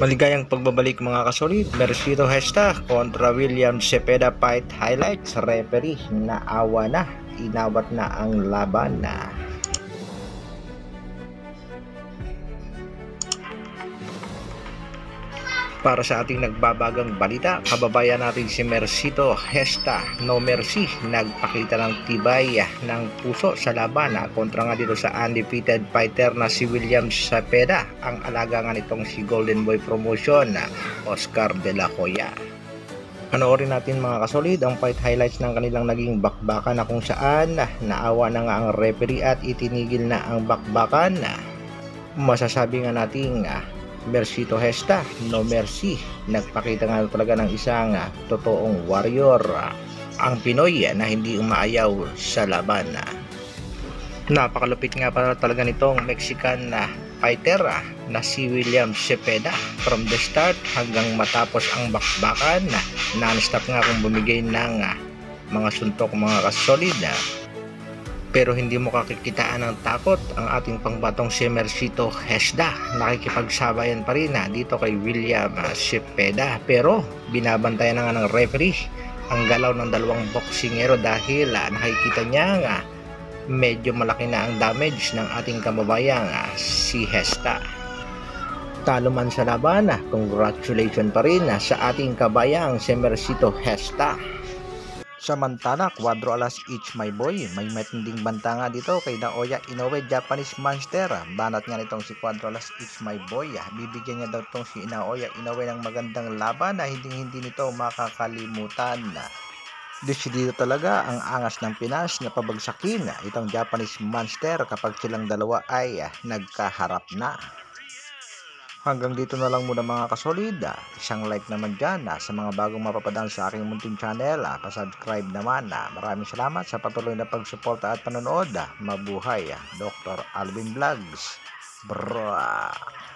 Maligayang pagbabalik mga kasolid. Mercito Hesta kontra William Cepeda fight highlights. Referee naawa na, inawat na ang laban na. Para sa ating nagbabagang balita, kababayan natin si Mercito Hesta No Mercy nagpakita ng tibay ng puso sa laban kontra nga dito sa undefeated fighter na si William Cepeda, ang alaga nga nitong si Golden Boy Promotion, Oscar De La Hoya. Panoorin natin mga kasolid ang fight highlights ng kanilang naging bakbakan na kung saan naawa na nga ang referee at itinigil na ang bakbakan. Masasabi nga nating Mercito Hesta No Mercy, nagpakita nga talaga ng isang totoong warrior ang Pinoy na hindi umaayaw sa laban. Napakalupit nga pala talaga nitong Mexican fighter na si William Cepeda. From the start hanggang matapos ang bakbakan, non-stop nga kung bumigay ng mga suntok mga kasolid. Pero hindi mo kakikitaan ng takot ang ating pangbatong si Mercito Hesta. Nakikipagsabayan pa rin dito kay William Cepeda. Pero binabantayan na nga ng referee ang galaw ng dalawang boksingero dahil nakikita niya nga medyo malaki na ang damage ng ating kababayang si Hesta. Talo man sa laban, congratulations pa rin sa ating kabayang si Mercito Hesta. Samantala, Cuadro alas each my boy. May matinding banta nga dito kay Naoya Inoue, Japanese monster. Banat nga nitong si Cuadro alas each my boy. Bibigyan niya daw itong si Naoya Inoue ng magandang laban na hindi nito makakalimutan. Desidido talaga ang angas ng Pinas na pabagsakin itong Japanese monster kapag silang dalawa ay nagkaharap na. Hanggang dito na lang muna mga kasolid. Isang like naman dyan sa mga bagong mapapadaan sa aking munting channel. Pasubscribe naman. Maraming salamat sa patuloy na pagsuporta at panonood. Mabuhay Dr. Alvin Vlogs. Bro.